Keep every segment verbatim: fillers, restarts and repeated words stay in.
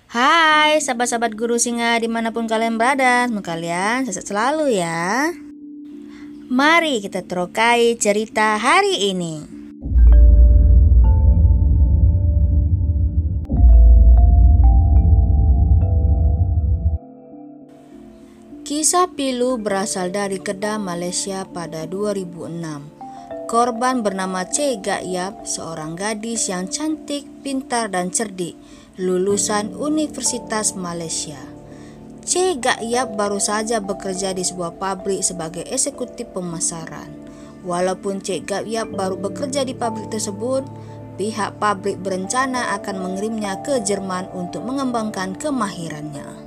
Hai sahabat-sahabat Guru Singa dimanapun kalian berada, semoga kalian sehat selalu ya. Mari kita terokai cerita hari ini. Kisah pilu berasal dari Kedah, Malaysia pada dua ribu enam. Korban bernama Cik Gak Yap, seorang gadis yang cantik, pintar dan cerdik, lulusan Universitas Malaysia. Cik Gak Yap baru saja bekerja di sebuah pabrik sebagai eksekutif pemasaran. Walaupun Cik Gak Yap baru bekerja di pabrik tersebut, pihak pabrik berencana akan mengirimnya ke Jerman untuk mengembangkan kemahirannya.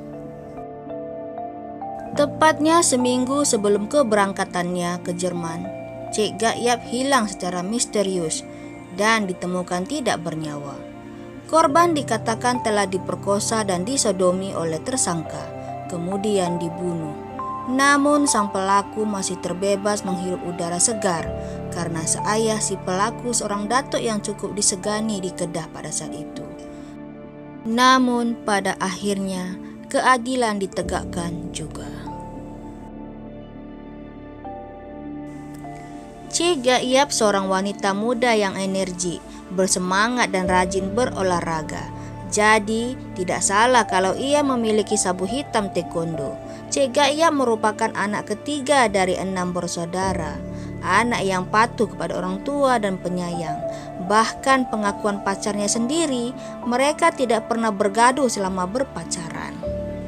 Tepatnya seminggu sebelum keberangkatannya ke Jerman, Cik Gak Yap hilang secara misterius dan ditemukan tidak bernyawa. Korban dikatakan telah diperkosa dan disodomi oleh tersangka, kemudian dibunuh. Namun sang pelaku masih terbebas menghirup udara segar karena seayah si pelaku seorang datuk yang cukup disegani di Kedah pada saat itu. Namun pada akhirnya keadilan ditegakkan juga. Cik Gak Yap seorang wanita muda yang energik, bersemangat dan rajin berolahraga. Jadi tidak salah kalau ia memiliki sabuk hitam taekwondo. Cik Gak Yap merupakan anak ketiga dari enam bersaudara. Anak yang patuh kepada orang tua dan penyayang. Bahkan pengakuan pacarnya sendiri, mereka tidak pernah bergaduh selama berpacaran.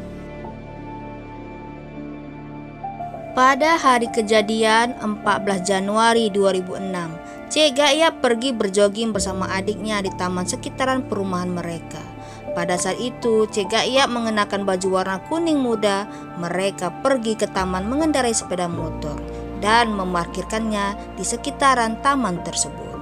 Pada hari kejadian empat belas Januari dua ribu enam, Cik Gak Yap pergi berjoging bersama adiknya di taman sekitaran perumahan mereka. Pada saat itu, Cik Gak Yap mengenakan baju warna kuning muda. Mereka pergi ke taman mengendarai sepeda motor dan memarkirkannya di sekitaran taman tersebut.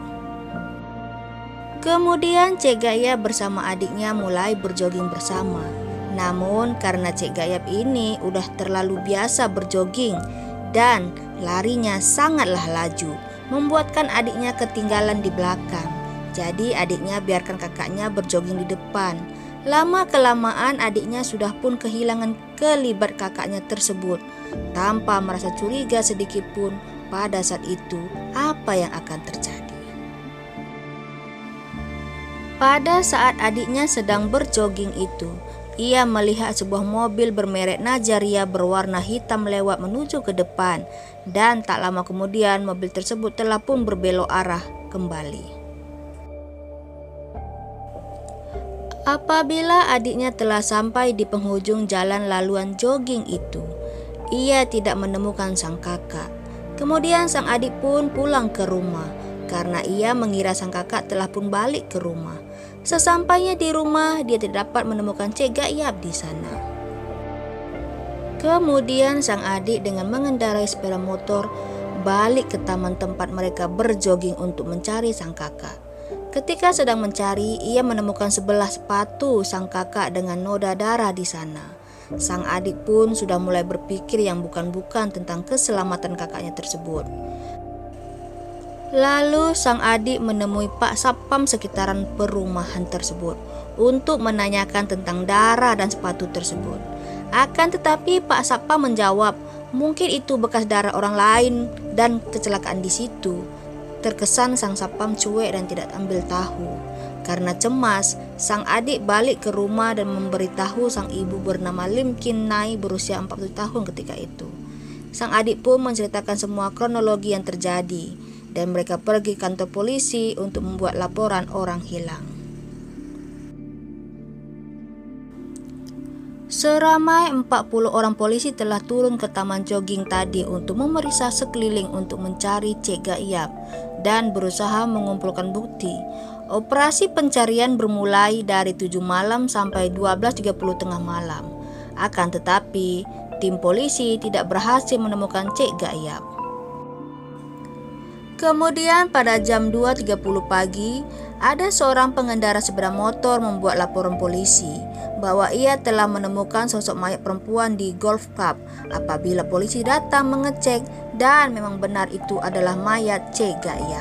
Kemudian Cik Gak Yap bersama adiknya mulai berjoging bersama. Namun karena Cik Gak Yap ini udah terlalu biasa berjoging dan larinya sangatlah laju, membuatkan adiknya ketinggalan di belakang. Jadi adiknya biarkan kakaknya berjoging di depan. Lama kelamaan adiknya sudah pun kehilangan kelibat kakaknya tersebut. Tanpa merasa curiga sedikit pun pada saat itu apa yang akan terjadi. Pada saat adiknya sedang berjoging itu, ia melihat sebuah mobil bermerek Nazaria berwarna hitam lewat menuju ke depan, dan tak lama kemudian mobil tersebut telah pun berbelok arah kembali. Apabila adiknya telah sampai di penghujung jalan laluan jogging itu, ia tidak menemukan sang kakak. Kemudian sang adik pun pulang ke rumah karena ia mengira sang kakak telah pun balik ke rumah. Sesampainya di rumah, dia tidak dapat menemukan Cik Gak Yap di sana. Kemudian sang adik dengan mengendarai sepeda motor balik ke taman tempat mereka berjoging untuk mencari sang kakak. Ketika sedang mencari, ia menemukan sebelah sepatu sang kakak dengan noda darah di sana. Sang adik pun sudah mulai berpikir yang bukan-bukan tentang keselamatan kakaknya tersebut. Lalu sang adik menemui Pak Satpam sekitaran perumahan tersebut untuk menanyakan tentang darah dan sepatu tersebut. Akan tetapi Pak Satpam menjawab, mungkin itu bekas darah orang lain dan kecelakaan di situ. Terkesan sang Satpam cuek dan tidak ambil tahu. Karena cemas, sang adik balik ke rumah dan memberitahu sang ibu bernama Lim Kin Nai berusia empat puluh tahun ketika itu. Sang adik pun menceritakan semua kronologi yang terjadi, dan mereka pergi kantor polisi untuk membuat laporan orang hilang. Seramai empat puluh orang polisi telah turun ke taman jogging tadi untuk memeriksa sekeliling untuk mencari Cik Gak Yap dan berusaha mengumpulkan bukti. Operasi pencarian bermulai dari tujuh malam sampai dua belas tiga puluh tengah malam. Akan tetapi, tim polisi tidak berhasil menemukan Cik Gak Yap. Kemudian pada jam dua tiga puluh pagi, ada seorang pengendara sepeda motor membuat laporan polisi bahwa ia telah menemukan sosok mayat perempuan di golf club. Apabila polisi datang mengecek, dan memang benar itu adalah mayat Cik Gak Yap.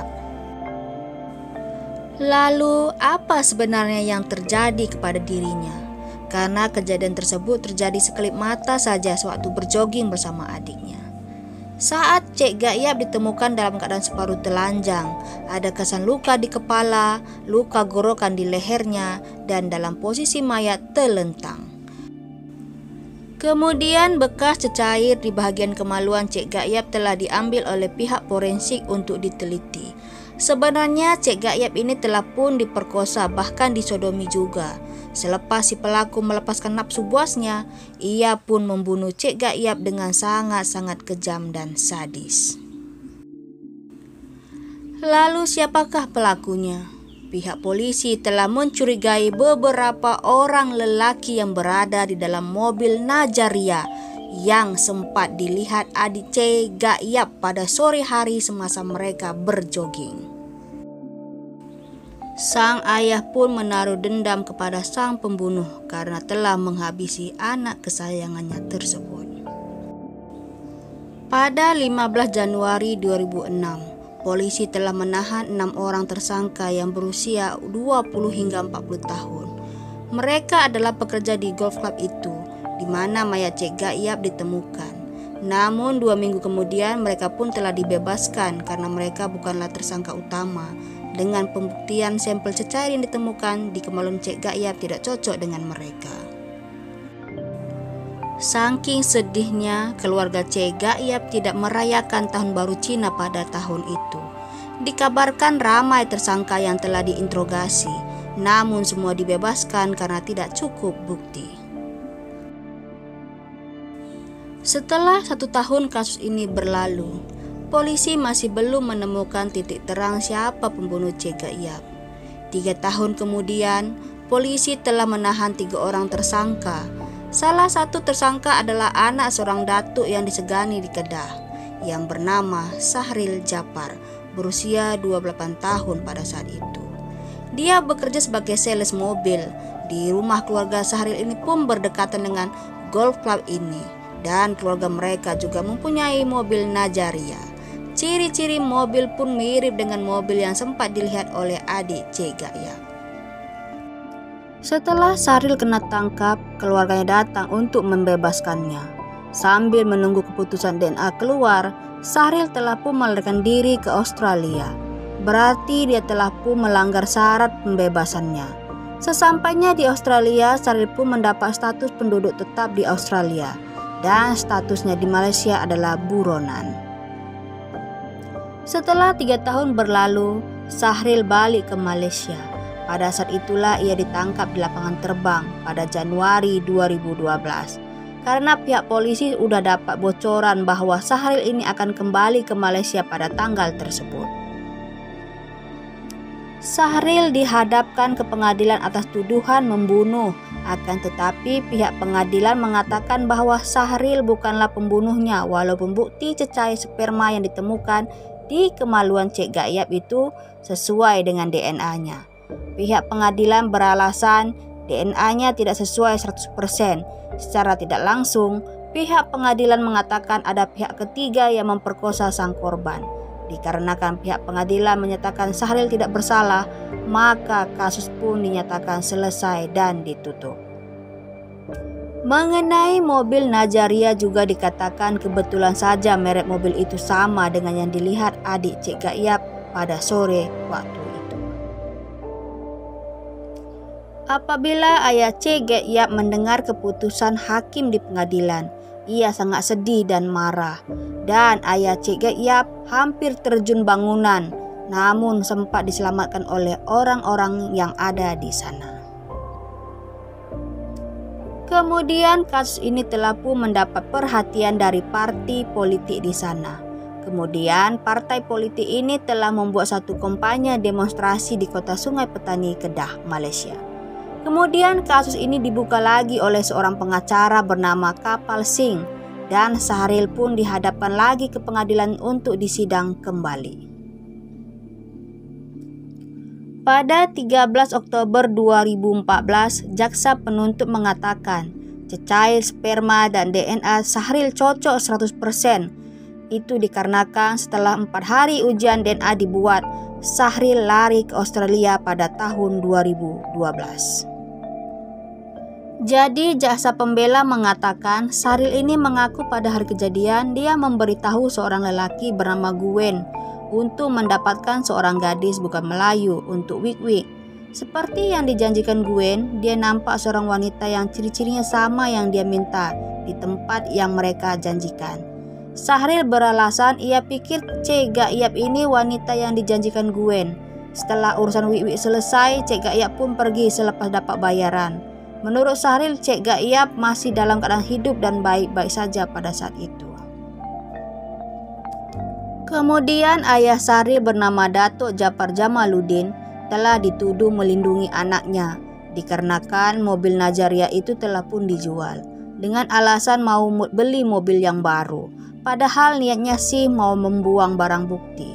Lalu apa sebenarnya yang terjadi kepada dirinya? karena kejadian tersebut terjadi sekelip mata saja sewaktu berjoging bersama adiknya. Saat Cek Gayap ditemukan dalam keadaan separuh telanjang, ada kesan luka di kepala, luka gorokan di lehernya, dan dalam posisi mayat telentang. Kemudian bekas cecair di bahagian kemaluan Cek Gayap telah diambil oleh pihak forensik untuk diteliti. Sebenarnya Cek Gayap ini telah pun diperkosa, bahkan disodomi juga. Selepas si pelaku melepaskan nafsu buasnya, ia pun membunuh Cek Gayap dengan sangat-sangat kejam dan sadis. Lalu siapakah pelakunya? Pihak polisi telah mencurigai beberapa orang lelaki yang berada di dalam mobil Najaria yang sempat dilihat adik Cek Gayap pada sore hari semasa mereka berjoging. Sang ayah pun menaruh dendam kepada sang pembunuh karena telah menghabisi anak kesayangannya tersebut. Pada lima belas Januari dua ribu enam, polisi telah menahan enam orang tersangka yang berusia dua puluh hingga empat puluh tahun. Mereka adalah pekerja di golf club itu, di mana mayat Cek Gayap ditemukan. Namun dua minggu kemudian mereka pun telah dibebaskan karena mereka bukanlah tersangka utama. Dengan pembuktian sampel cecair yang ditemukan di kemaluan Cek Gayap tidak cocok dengan mereka. Saking sedihnya, keluarga Cek Gayap tidak merayakan tahun baru Cina pada tahun itu. Dikabarkan ramai tersangka yang telah diinterogasi, namun semua dibebaskan karena tidak cukup bukti. Setelah satu tahun kasus ini berlalu, polisi masih belum menemukan titik terang siapa pembunuh Cek Gayap. Tiga tahun kemudian, polisi telah menahan tiga orang tersangka. Salah satu tersangka adalah anak seorang datuk yang disegani di Kedah, yang bernama Sahril Japar, berusia dua puluh delapan tahun pada saat itu. Dia bekerja sebagai sales mobil. Di rumah keluarga Sahril ini pun berdekatan dengan golf club ini, dan keluarga mereka juga mempunyai mobil Najaria. Ciri-ciri mobil pun mirip dengan mobil yang sempat dilihat oleh adik Cek Gayap. Setelah Sahril kena tangkap, keluarganya datang untuk membebaskannya. Sambil menunggu keputusan D N A keluar, Sahril telah pun melarikan diri ke Australia. Berarti dia telah pun melanggar syarat pembebasannya. Sesampainya di Australia, Sahril pun mendapat status penduduk tetap di Australia, dan statusnya di Malaysia adalah buronan. Setelah tiga tahun berlalu, Sahril balik ke Malaysia. Pada saat itulah ia ditangkap di lapangan terbang pada Januari dua ribu dua belas. Karena pihak polisi sudah dapat bocoran bahwa Sahril ini akan kembali ke Malaysia pada tanggal tersebut. Sahril dihadapkan ke pengadilan atas tuduhan membunuh. Akan tetapi pihak pengadilan mengatakan bahwa Sahril bukanlah pembunuhnya, walaupun bukti cecair sperma yang ditemukan di kemaluan Cek Gayap itu sesuai dengan D N A-nya. Pihak pengadilan beralasan D N A-nya tidak sesuai seratus persen. Secara tidak langsung, pihak pengadilan mengatakan ada pihak ketiga yang memperkosa sang korban. Dikarenakan pihak pengadilan menyatakan Sahril tidak bersalah, maka kasus pun dinyatakan selesai dan ditutup. Mengenai mobil Najaria juga dikatakan kebetulan saja merek mobil itu sama dengan yang dilihat adik Cek Gayap pada sore waktu itu. Apabila ayah Cek Gayap mendengar keputusan hakim di pengadilan, ia sangat sedih dan marah, dan ayah Cek Gayap hampir terjun bangunan, namun sempat diselamatkan oleh orang-orang yang ada di sana. Kemudian kasus ini telah pun mendapat perhatian dari partai politik di sana. Kemudian partai politik ini telah membuat satu kampanye demonstrasi di kota Sungai Petani, Kedah, Malaysia. Kemudian kasus ini dibuka lagi oleh seorang pengacara bernama Kapal Singh, dan Sahril pun dihadapkan lagi ke pengadilan untuk disidang kembali. Pada tiga belas Oktober dua ribu empat belas, jaksa penuntut mengatakan cecair sperma dan D N A Sahril cocok seratus persen. Itu dikarenakan setelah empat hari ujian D N A dibuat, Sahril lari ke Australia pada tahun dua ribu dua belas. Jadi jaksa pembela mengatakan Sahril ini mengaku pada hari kejadian dia memberitahu seorang lelaki bernama Gwen untuk mendapatkan seorang gadis bukan Melayu untuk wig-wig. Seperti yang dijanjikan Gwen, dia nampak seorang wanita yang ciri-cirinya sama yang dia minta di tempat yang mereka janjikan. Sahril beralasan ia pikir Cek Gaiyap ini wanita yang dijanjikan Gwen. Setelah urusan wig-wig selesai, Cek Gaiyap pun pergi selepas dapat bayaran. Menurut Sahril, Cek Gaiyap masih dalam keadaan hidup dan baik-baik saja pada saat itu. Kemudian ayah Sahril bernama Datuk Japar Jamaluddin telah dituduh melindungi anaknya dikarenakan mobil Najaria itu telah pun dijual dengan alasan mau beli mobil yang baru, padahal niatnya sih mau membuang barang bukti.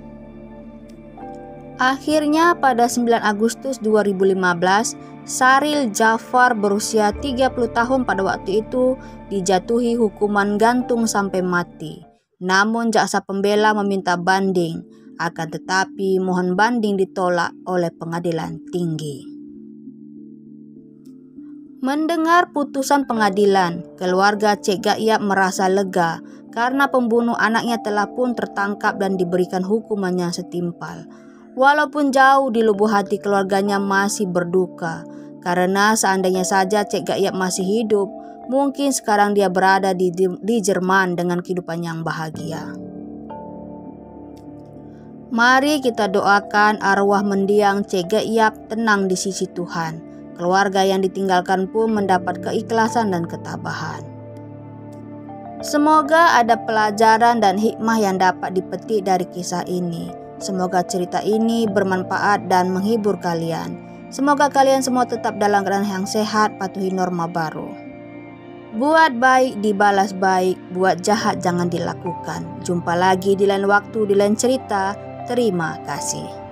Akhirnya pada sembilan Agustus dua ribu lima belas, Sahril Jafar berusia tiga puluh tahun pada waktu itu dijatuhi hukuman gantung sampai mati. Namun jaksa pembela meminta banding, akan tetapi mohon banding ditolak oleh pengadilan tinggi. Mendengar putusan pengadilan, keluarga Cek Gaiyap merasa lega karena pembunuh anaknya telah pun tertangkap dan diberikan hukumannya setimpal. Walaupun jauh di lubuk hati keluarganya masih berduka, karena seandainya saja Cek Gaiyap masih hidup, mungkin sekarang dia berada di, di, di Jerman dengan kehidupan yang bahagia. Mari kita doakan arwah mendiang Cek Gaiyap tenang di sisi Tuhan. Keluarga yang ditinggalkan pun mendapat keikhlasan dan ketabahan. Semoga ada pelajaran dan hikmah yang dapat dipetik dari kisah ini. Semoga cerita ini bermanfaat dan menghibur kalian. Semoga kalian semua tetap dalam keadaan yang sehat, patuhi norma baru. Buat baik dibalas baik, buat jahat jangan dilakukan. Jumpa lagi di lain waktu, di lain cerita. Terima kasih.